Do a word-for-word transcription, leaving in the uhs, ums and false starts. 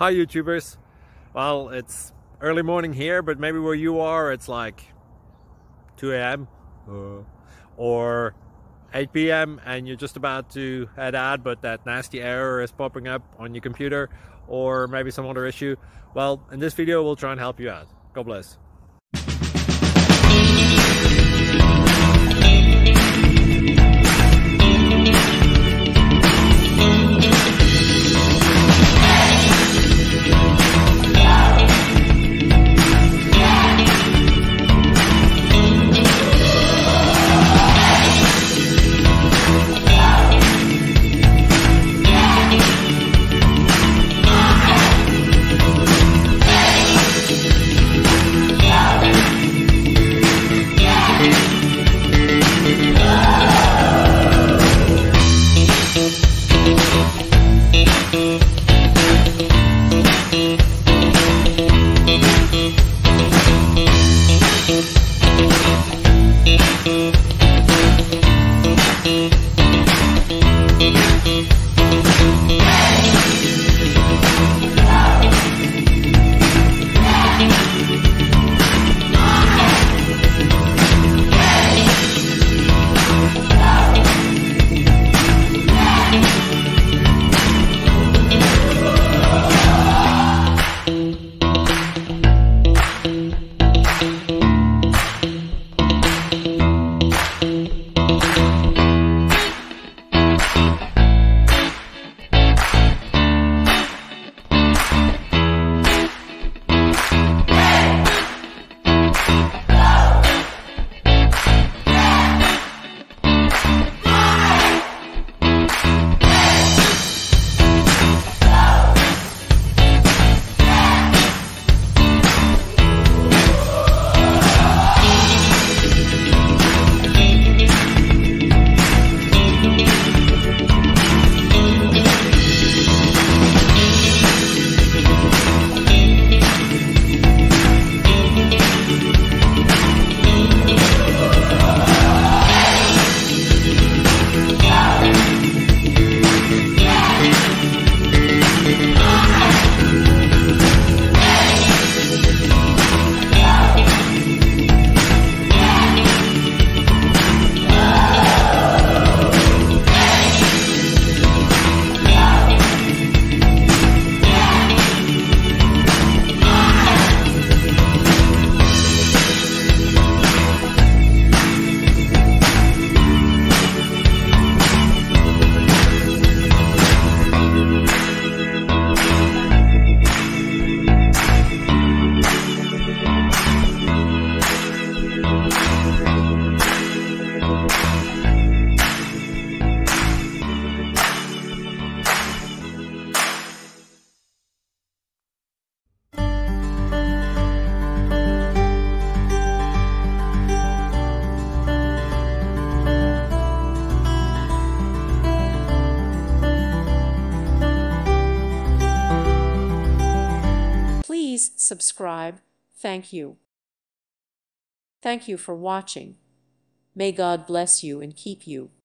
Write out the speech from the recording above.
Hi YouTubers. Well, it's early morning here, but maybe where you are it's like two A M uh, or eight P M and you're just about to head out, but that nasty error is popping up on your computer, or maybe some other issue. Well, in this video we'll try and help you out. God bless. Please subscribe. Thank you. Thank you for watching. May God bless you and keep you.